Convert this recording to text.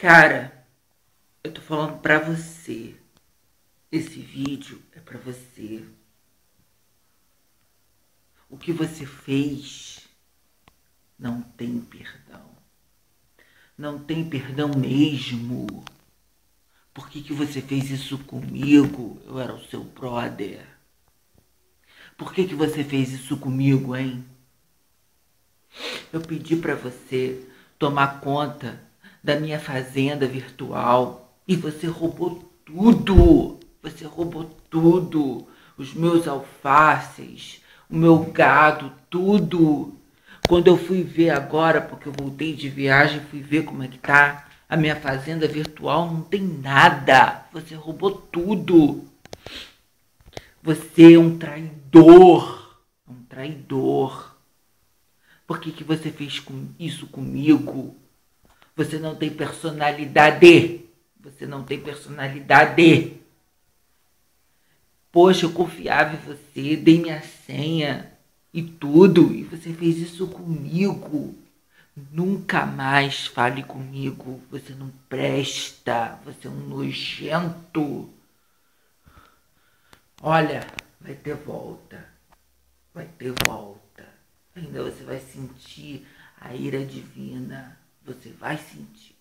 Cara, eu tô falando pra você. Esse vídeo é pra você. O que você fez não tem perdão. Não tem perdão mesmo. Por que você fez isso comigo? Eu era o seu brother. Por que você fez isso comigo, hein? Eu pedi pra você tomar conta da minha fazenda virtual e você roubou tudo. Você roubou tudo. Os meus alfaces, o meu gado, tudo. Quando eu fui ver agora, porque eu voltei de viagem, fui ver como é que tá a minha fazenda virtual, não tem nada. Você roubou tudo. Você é um traidor. Um traidor. Por que você fez isso comigo? Você não tem personalidade. Você não tem personalidade. Poxa, eu confiava em você, dei minha senha e tudo, e você fez isso comigo. Nunca mais fale comigo. Você não presta. Você é um nojento. Olha, vai ter volta. Vai ter volta. Ainda você vai sentir a ira divina. Você vai sentir.